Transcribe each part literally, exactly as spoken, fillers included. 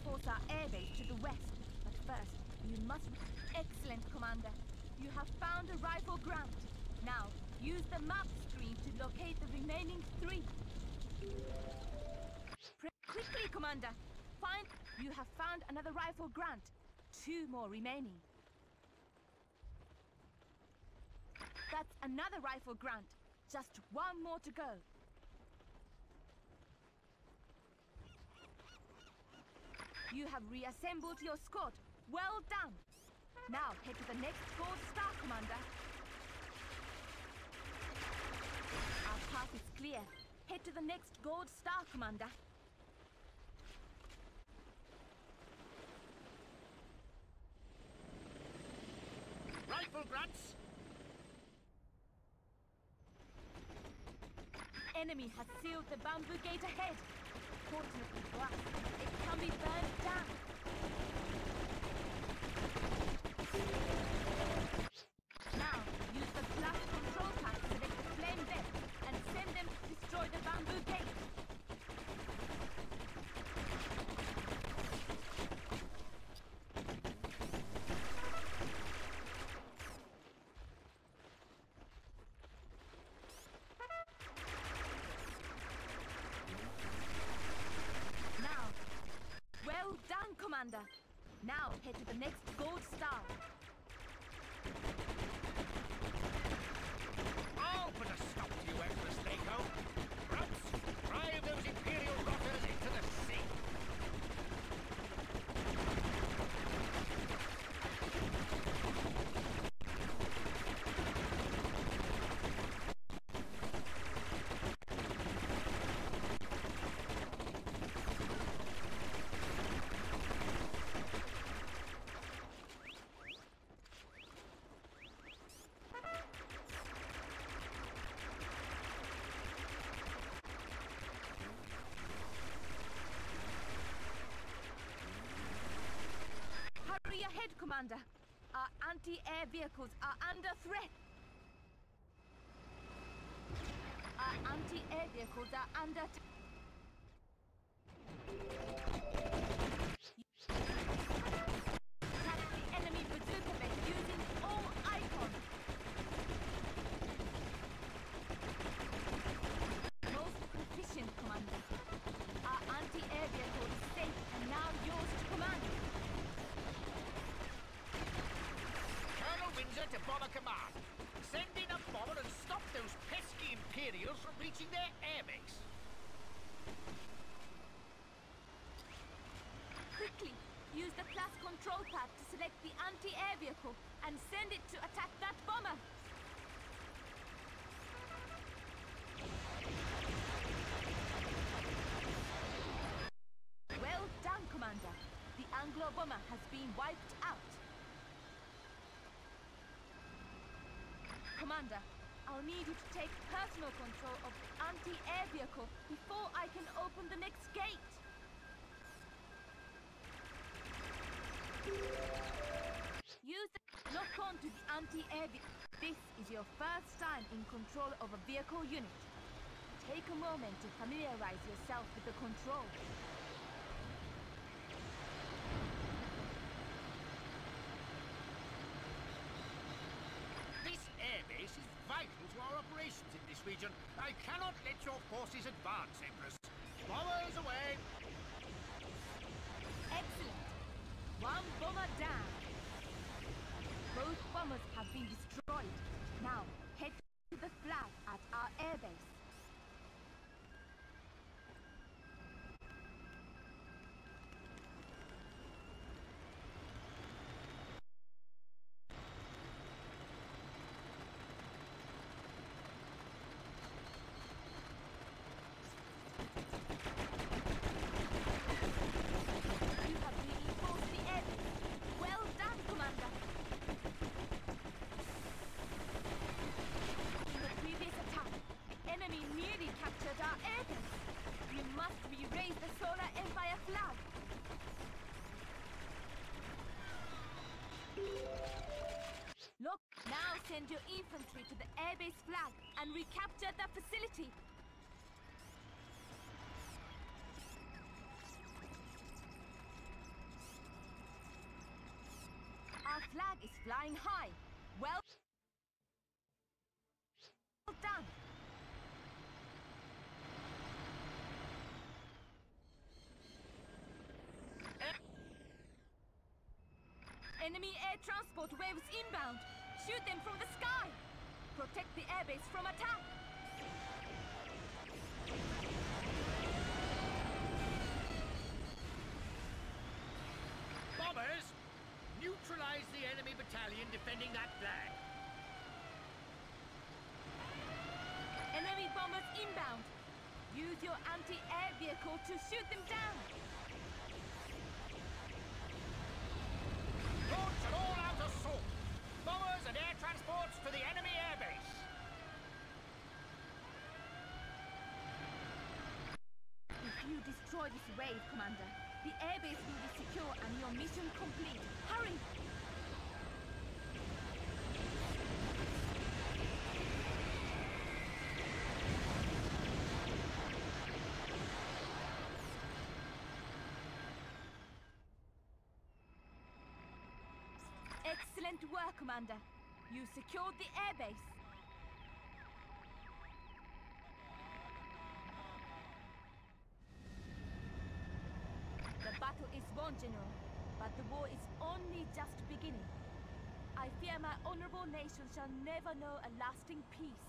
reinforce our airbase to the west. But first, you must... Excellent, Commander. You have found a rifle grant. Now, use the map screen to locate the remaining three. Pre quickly, Commander! Find... You have found another rifle grant. Two more remaining. That's another rifle grant. Just one more to go. You have reassembled your squad. Well done! Now head to the next gold star, Commander. Our path is clear. Head to the next gold star, Commander. Rifle grunts! Enemy has sealed the bamboo gate ahead. Fortunately for us, it can be burned down. Now, use the blast control pad to select the flame vent and send them to destroy the bamboo gate. Commander. Now head to the next gold star. I'll put a stop to you, Empress Daco. Grunts, drive those Imperial rotters into the sea. Hurry ahead, Commander. Our anti-air vehicles are under threat. Our anti-air vehicles are under attack. Attack the enemy bazooka vet using all icons. Most proficient, Commander. Our anti-air vehicle is safe and now yours to command. Colonel Windsor to Bomber Command. Send in a bomber and stop those pesky Imperials from reaching their airbase. Quickly, use the class control pad to select the anti-air vehicle and send it to attack that bomber. Well done, Commander. The Anglo bomber has been wiped out. Commander, I'll need you to take personal control of the anti-air vehicle before I can open the next gate. Use the lock on to the anti-air vehicle. This is your first time in control of a vehicle unit. Take a moment to familiarize yourself with the control. Airbase is vital to our operations in this region. I cannot let your forces advance, Empress. Bombers away! Excellent! One bomber down. Both bombers have been destroyed. Now, head to the flag at our airbase. Look, now send your infantry to the airbase flag and recapture the facility. flag is flying high. Well done. Enemy air transport waves inbound. Shoot them from the sky. Protect the airbase from attack. Bombers, neutralize the enemy battalion defending that flag. Enemy bombers inbound. Use your anti-air vehicle to shoot them down. Launch an all-out assault. Bombers and air transports to the enemy airbase. If you destroy this wave, Commander, the airbase will be secure and your mission complete. Hurry! Excellent work, Commander. You secured the airbase. The battle is won, General, but the war is only just beginning. I fear my honorable nation shall never know a lasting peace.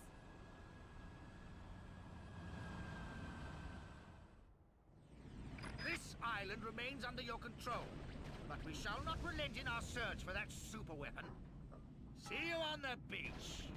This island remains under your control, but we shall not relent in our search for that superweapon. See you on the beach.